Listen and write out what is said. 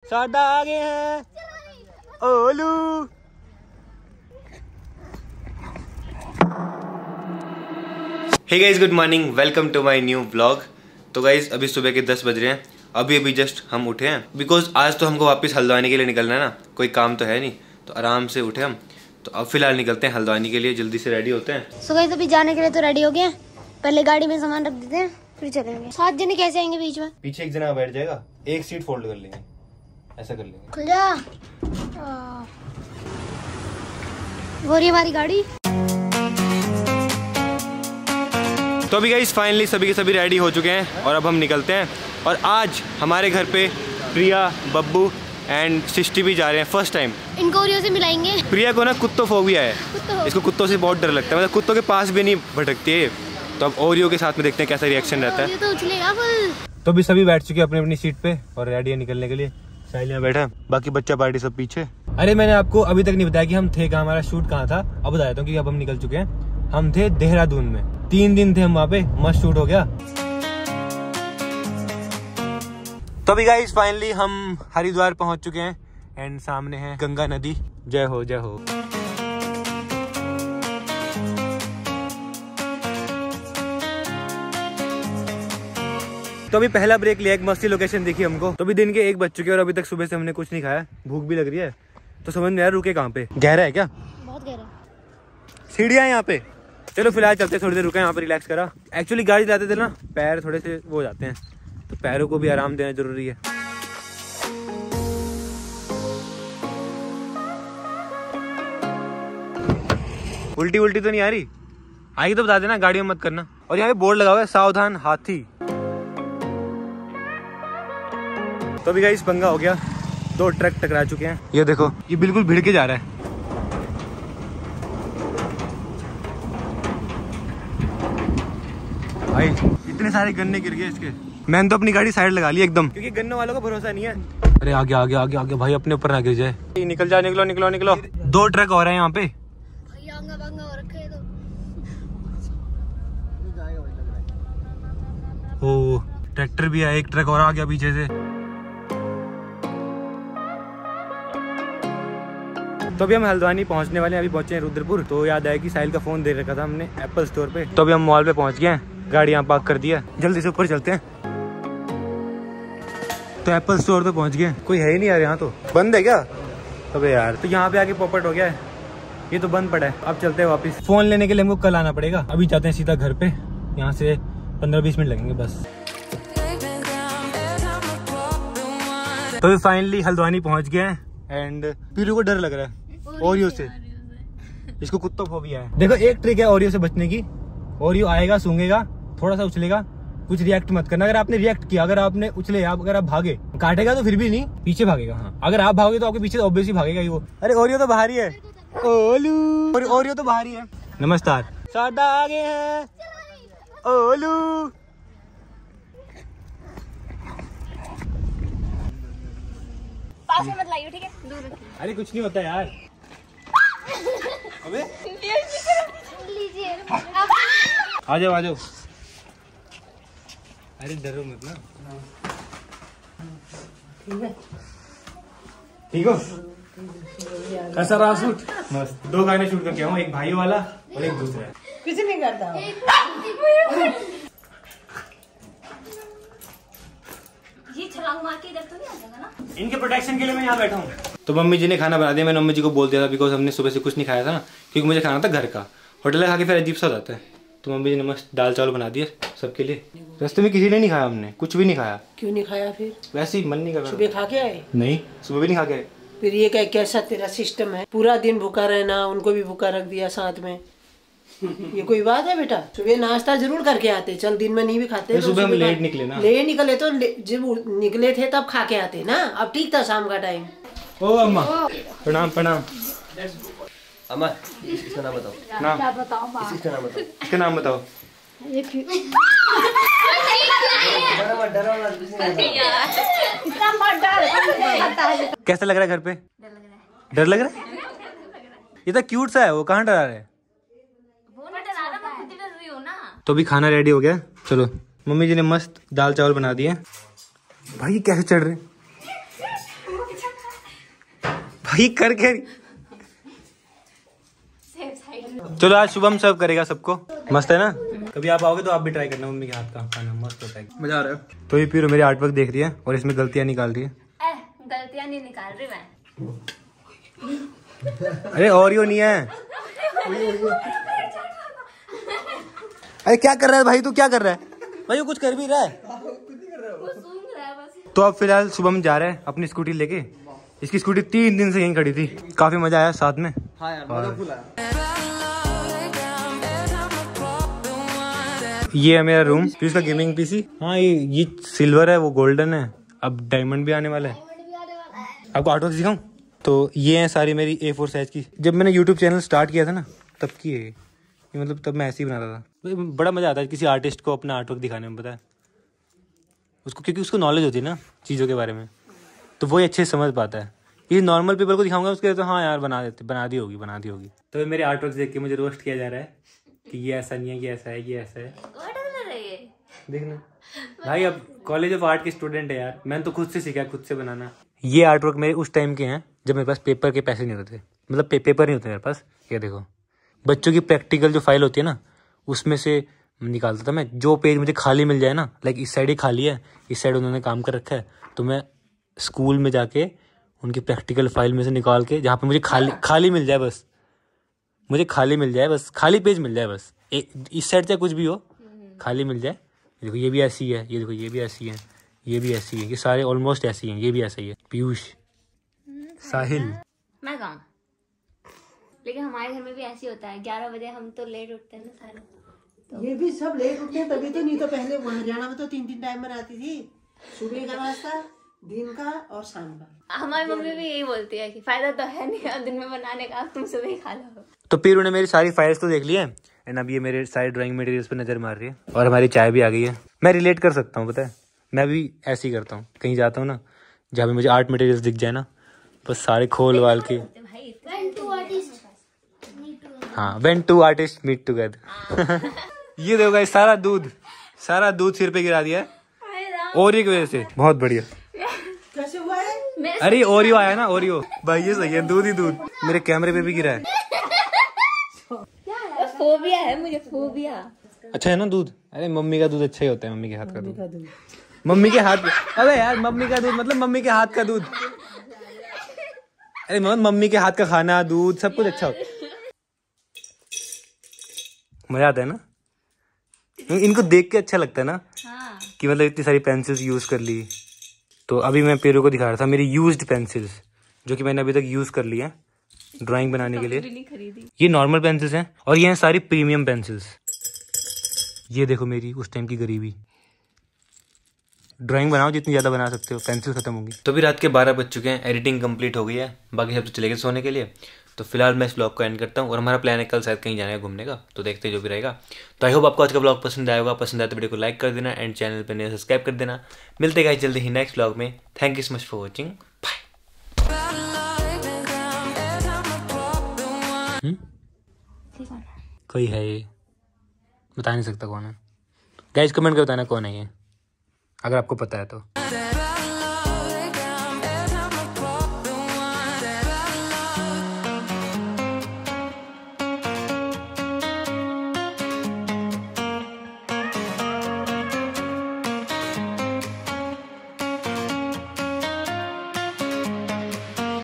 साडा आ गए हैं ओलू। Hey guys, good morning, welcome to my new vlog. तो गाइस अभी सुबह के 10 बज रहे हैं। अभी जस्ट हम उठे हैं बिकॉज आज तो हमको वापस हल्द्वानी के लिए निकलना है ना, कोई काम तो है नहीं, तो आराम से उठे हम। तो अब फिलहाल निकलते हैं हल्द्वानी के लिए, जल्दी से रेडी होते हैं। सो गाइस अभी जाने के लिए तो रेडी हो गए हैं, पहले गाड़ी में सामान रख देते हैं फिर चलेंगे। 7 जने कैसे आएंगे बीच में? पीछे एक जना बैठ जाएगा, एक सीट फोल्ड कर लेंगे, ऐसा कर लेंगे। खुल जा। वो रही हमारी गाड़ी। तो अभी गाइस फाइनली सभी के सभी रेडी हो चुके हैं और अब हम निकलते हैं। और आज हमारे घर पे प्रिया, बब्बू एंड सिस्टी भी जा रहे हैं फर्स्ट टाइम। इनको ओरियो से मिलाएंगे। प्रिया को ना कुत्तों फोबिया है, इसको कुत्तों से बहुत डर लगता है, मतलब कुत्तों के पास भी नहीं भटकती है। तो अब ओरियो के साथ में देखते हैं कैसा रिएक्शन रहता है। तो उछलेगा फुल। तो अभी सभी बैठ चुके हैं अपनी अपनी सीट पे और रेडी है निकलने के लिए। साहिल यहाँ बैठा, बाकी बच्चा पार्टी सब पीछे। अरे मैंने आपको अभी तक नहीं बताया कि हम थे कहाँ, हमारा शूट कहाँ था। अब बताता हूँ कि अब हम निकल चुके हैं। हम थे देहरादून में, 3 दिन थे हम वहाँ पे, मस्त शूट हो गया। तो अभी गाइस फाइनली हम हरिद्वार पहुंच चुके हैं एंड सामने है गंगा नदी। जय हो जय हो। तो अभी पहला ब्रेक लिया, एक मस्ती लोकेशन देखी हमको। तो अभी दिन के 1 बज चुके हैं और अभी तक सुबह से हमने कुछ नहीं खाया, भूख भी लग रही है। तो समझ नहीं आ रहा रुके कहाँ पे, गहरा है क्या? बहुत गहरा। सीढ़ियाँ यहाँ पे। चलो फिलहाल चलते, थोड़ी देर रुके यहाँ पे, रिलैक्स करा। एक्चुअली गाड़ी चलाते थे ना, पैर थोड़े से वो जाते हैं, तो पैरों को भी आराम देना जरूरी है। उल्टी उल्टी तो नहीं आ रही? आएगी तो बता देना, गाड़ी में मत करना। और यहाँ पे बोर्ड लगा हुआ है सावधान हाथी। तो अभी गाइस पंगा हो गया, 2 ट्रक टकरा चुके हैं। ये देखो, ये बिल्कुल भिड़ के जा रहा है। भाई इतने सारे गन्ने गिर गए इसके। मैंने तो अपनी गाड़ी साइड लगा ली एकदम, क्योंकि गन्ने वालों का भरोसा नहीं है। अरे आगे आगे आगे आगे भाई, अपने ऊपर ना गिर जाए। निकल जा, निकलो निकलो निकलो। 2 ट्रक हो रहे हैं यहाँ पे। ओ ट्रैक्टर भी है, एक ट्रक और आ गया पीछे से। तो अभी हम हल्द्वानी पहुंचने वाले हैं, अभी पहुंचे हैं रुद्रपुर। तो याद आया कि साहिल का फोन दे रखा था हमने एप्पल स्टोर पे। तो अभी हम मॉल पे पहुंच गए हैं, गाड़ी यहाँ पार्क कर दिया, जल्दी से ऊपर चलते हैं। तो एप्पल स्टोर पे पहुंच गए, कोई है ही नहीं यार यहाँ, तो बंद है क्या? अबे यार, तो यहाँ पे आके पॉपट हो गया है, ये तो बंद पड़ा है। अब चलते हैं वापस। फोन लेने के लिए हमको कल आना पड़ेगा, अभी जाते हैं सीधा घर पे। यहाँ से 15-20 मिनट लगेंगे बस। तो फाइनली हल्द्वानी पहुंच गए हैं एंड पीरू को डर लग रहा है ओरियो से, इसको कुत्तों फोबिया है। देखो एक ट्रिक है ओरियो से बचने की, ओरियो आएगा, सूंघेगा, थोड़ा सा उछलेगा, कुछ रिएक्ट मत करना। अगर आपने रिएक्ट किया, अगर आपने उछले, अगर आप भागे, काटेगा तो फिर भी नहीं, पीछे भागेगा। हाँ अगर आप भागोगे तो आपके पीछे ऑब्वियसली भागेगा ही वो। अरे ओरियो तो बाहर ही है, ओलू ओरियो तो बाहर ही है। नमस्कार, साडा आ गए हैं ओलू। पास में मत लाइयो, ठीक है? दूर रखिए। अरे कुछ नहीं होता यार। अबे लीजिए। आ जाओ आ जाओ। अरे डरो मत ना। ठीक हो? कैसा रहा शूट? मस्त। 2 गाने शूट करके आऊँ, एक भाई वाला और एक दूसरा। कुछ नहीं करता। ये छलांग मार के इधर तो नहीं आ जाएगा ना? इनके प्रोटेक्शन के लिए मैं यहाँ बैठा हूँ। तो मम्मी जी ने खाना बना दिया, मैंने मम्मी जी को बोल दिया था बिकॉज हमने सुबह से कुछ नहीं खाया था ना, क्योंकि मुझे खाना था घर का। होटल खा के फिर अजीब सा हो जाता है। तो मम्मी जी ने मस्त दाल चावल बना दिए सबके लिए। रास्ते में किसी ने नहीं खाया, हमने कुछ भी नहीं खाया। क्यों नहीं खाया फिर? वैसे ही मन नहीं कर रहा। सुबह खा के आए? नहीं, सुबह भी नहीं खा के आए। फिर ये कैसा तेरा सिस्टम है? पूरा दिन भूखा रहना, उनको भी भूखा रख दिया साथ में। ये कोई बात है बेटा? सुबह नाश्ता जरूर करके आते, चल दिन में नहीं भी खाते तो सुबह हम लेट निकले ना। लेट निकले तो जब निकले थे तब खा के आते ना। अब ठीक था शाम का टाइम। ओ अम्मा प्रणाम प्रणाम। अम्मा इसका नाम बताओ। नाम क्या बताऊं? इसका नाम बताओ। इसका नाम बताओ। कैसा लग रहा है घर पे? डर लग रहा है? ये तो क्यूट सा है, वो कहाँ डरा रहा है? तो अभी खाना रेडी हो गया, चलो। मम्मी जी ने मस्त दाल चावल बना दिए। भाई कैसे चढ़ रहे हैं? भाई करके। चलो आज शुभम सर्व करेगा सबको। मस्त है ना? कभी आप आओगे तो आप भी ट्राई करना, मम्मी के हाथ का खाना मस्त होता है, मजा आ रहा है। तो ये पीरो मेरे आर्ट वर्क देख रही है और इसमें गलतियां निकाल रही है। गलतियां नहीं निकाल रही मैं। अरे ओरियो नहीं है। अरे क्या कर रहा है भाई, तू क्या कर रहा है भाई? वो कुछ कर भी रहा है। तो अब फिलहाल शुभम जा रहा है अपनी स्कूटी लेके। इसकी स्कूटी 3 दिन से यहीं खड़ी थी। काफी मजा आया साथ में। हाँ यार, मजा फुल आया। ये है मेरा रूम, फिर इसका गेमिंग पीसी। हाँ ये सिल्वर है, वो गोल्डन है, अब डायमंड भी आने वाला है। आपको आर्टवर्क दिखाऊं? तो ये है सारी मेरी A4 साइज की। जब मैंने यूट्यूब चैनल स्टार्ट किया था ना तब की है ये, मतलब तब मैं ऐसे ही बनाता था। बड़ा मजा आता है किसी आर्टिस्ट को अपना आर्टवर्क दिखाने में, पता है उसको, क्योंकि उसको नॉलेज होती है ना चीज़ों के बारे में, तो वही अच्छे से समझ पाता है। ये नॉर्मल पीपल को दिखाऊंगा उसके तो हाँ यार बना दी होगी। तो मेरे आर्टवर्क देख के मुझे रोस्ट किया जा रहा है कि ये ऐसा नहीं है, ये ऐसा है, ये ऐसा है। देखना भाई, अब कॉलेज ऑफ आर्ट के स्टूडेंट है यार, मैंने तो खुद से सीखा, खुद से बनाना। ये आर्टवर्क मेरे उस टाइम के हैं जब मेरे पास पेपर के पैसे नहीं होते थे, मतलब पेपर नहीं होते मेरे पास। ये देखो बच्चों की प्रैक्टिकल जो फाइल होती है ना, उसमें से निकालता था मैं। जो पेज मुझे खाली मिल जाए ना, लाइक इस साइड ही खाली है, इस साइड उन्होंने काम कर रखा है, तो मैं स्कूल में जाके उनकी प्रैक्टिकल फाइल में से निकाल के, जहाँ पे मुझे खाली मिल जाए बस, मुझे खाली मिल जाए बस, खाली पेज मिल जाए बस, इस साइड चाहे कुछ भी हो, खाली मिल जाए। देखो ये भी ऐसी है, ये देखो ये भी ऐसी है, ये भी ऐसी है, ये सारे ऑलमोस्ट ऐसी हैं, ये भी ऐसा ही है। पीयूष, साहिल, मैं कहूँ लेकिन हमारे घर में भी ऐसे होता है, 11 बजे हम तो लेट उठते हैं ना सारे। ये भी सब लेट उठते हैं तभी तो, नहीं तो पहले हरियाणा में तो 3 टाइम आती थी, सुबह का नाश्ता, दिन का और शाम का। हमारी मम्मी भी यही बोलती है कि फायदा तो है नहीं दिन में बनाने का, तुम सुबह ही खा लो। तो फिर उन्हें मेरी सारी फाइल्स तो देख ली है एंड अब ये मेरे सारे ड्राइंग मटेरियल्स पे नजर मार रही है। और हमारी चाय भी आ गई है। मैं रिलेट कर सकता हूँ, पता है मैं भी ऐसे ही करता हूँ, कहीं जाता हूँ ना जहाँ पे मुझे आर्ट मटेरियल्स दिख जाए ना, बस सारे खोल वाल के। हाँ, when two artists meet together। ये देखो गाइस, सारा दूध सिर पे गिरा दिया है ओरियो की वजह से। बहुत बढ़िया। कैसे हुआ है? अरे ओरियो आया ना, ओरियो भाई, ये सही है, दूध ही दूध मेरे कैमरे पे भी गिरा है। फोबिया है मुझे, फोबिया। अच्छा है ना दूध? अरे मम्मी का दूध अच्छा ही होता है, मम्मी के हाथ का दूध। मम्मी के हाथ, अबे यार मम्मी का दूध मतलब मम्मी के हाथ का दूध। अरे मम्मी के हाथ का खाना, दूध, सब कुछ अच्छा होता है। मजा आता है ना, इनको देख के अच्छा लगता है ना। हाँ। कि मतलब इतनी सारी पेंसिल्स यूज कर ली। तो अभी मैं पेरू को दिखा रहा था मेरी यूज्ड पेंसिल्स, जो कि मैंने अभी तक यूज कर ली है ड्राइंग बनाने के लिए। ये नॉर्मल पेंसिल्स हैं और ये हैं सारी प्रीमियम पेंसिल्स। ये देखो मेरी उस टाइम की गरीबी। ड्राइंग बनाओ जितनी ज्यादा बना सकते हो, पेंसिल खत्म होगी। तो भी रात के 12 बज चुके हैं, एडिटिंग कंप्लीट हो गई है, बाकी सब तो चले गए सोने के लिए। तो फिलहाल मैं इस ब्लॉग को एंड करता हूँ और हमारा प्लान है कल शायद कहीं जाने का, घूमने का, तो देखते हैं जो भी रहेगा। तो आई होप आपको आज का ब्लॉग पसंद आया होगा। पसंद आया तो वीडियो को लाइक कर देना एंड चैनल पर नए सब्सक्राइब कर देना। मिलते हैं जल्दी ही नेक्स्ट ब्लॉग में। Thank you so much for watching, bye. कोई है ये, बता नहीं सकता कौन है। गाइस कमेंट कर बताना कौन है ये, अगर आपको पता है तो।